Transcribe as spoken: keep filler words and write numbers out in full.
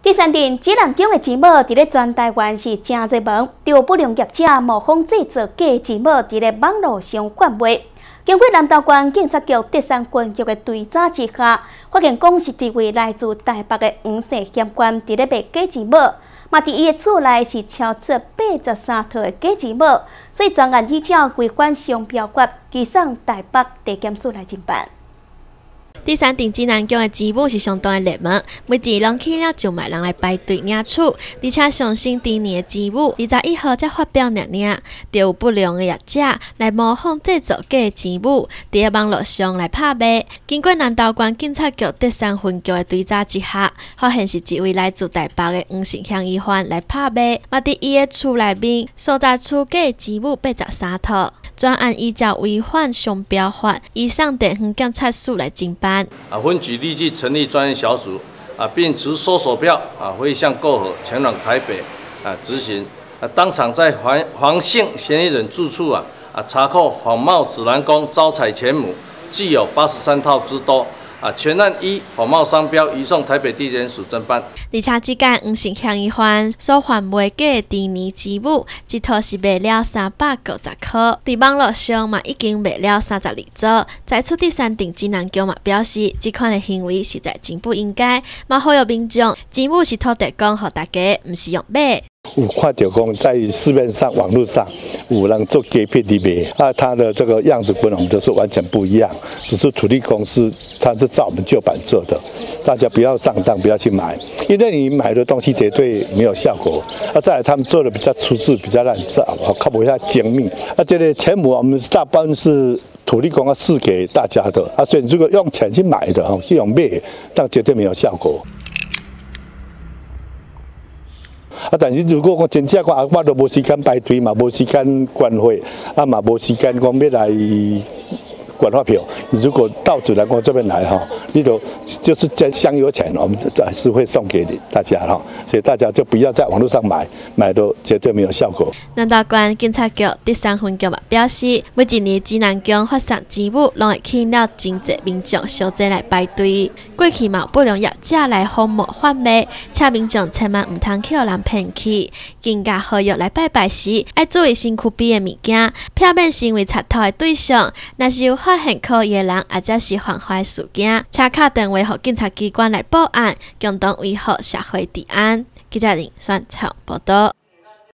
第三点，指南宫的钱某伫咧全台湾是真侪门，有不良业者模仿制作假钱某伫咧网络上贩卖。经过南投县警察局第三分局的追查之下，发现讲是一位来自台北的黄姓嫌官伫咧卖假钱某，嘛伫伊的厝内是超出八十三套的假钱某，所以专案依照违反商标法，移送台北地检署来侦办。 第三顶指南宫的钱物是相当的热门，每日拢去了就卖人来排队领取，而且上新第年的钱物，二十一号才发表领领，就有不良的业者来模仿制作假的钱物，伫网络上来拍卖。经过南投县警察局第三分局的追查之下，发现是一位来自台北的黄姓嫌疑犯来拍卖，嘛伫伊的厝内面所在出假的钱物八十三套。 专案依照违反商标法，移送地方检察署来侦办。 啊，分局立即成立专业小组，啊，并持搜索票啊，回向购核前往台北啊执行。啊，当场在黄黄姓嫌疑人住处啊啊查扣仿冒指南宫招财钱母，计有八十三套之多。 啊，全案依仿冒商标移送台北地检署侦办。 而且即间黄姓嫌疑犯所贩卖假的第二钱物，一套是卖了三百九十块，伫网络上嘛已经卖了三十二组。在出第三顶指南宫嘛表示，即款的行为实在真不应该，嘛呼吁民众钱物是土地公，互大家毋是用买。 有看到讲在市面上、网络上有人做假片的卖，啊，它的这个样子跟我们都是完全不一样，只是土地公司它是照我们旧版做的，大家不要上当，不要去买，因为你买的东西绝对没有效果。啊，再来他们做的比较粗制，比较烂造，靠不下精密。啊，这个钱母我们大半是土地公要赐给大家的，啊，所以如果用钱去买的哈，去用卖，但绝对没有效果。 啊！但是如果讲真正讲，我都无时间排队嘛，无时间关会，啊嘛无时间讲要来管发票。你如果到指南宫这边来哈，你都就是将香油钱，我们还是会送给你大家哈，所以大家就不要在网络上买，买都绝对没有效果。 南投县警察局第三分局嘛表示，每一年指南宫发送钱物，拢会吸引了真侪民众小姐来排队。过去嘛有不良业者来仿冒贩卖，请民众千万唔通去互人骗去。更加呼吁来拜拜时，要注意身躯边的物件，避免成为贼偷的对象。若是有发现可疑的人，或者是犯法事件，请打电话予警察机关来报案，共同维护社会治安。记者林选采报道。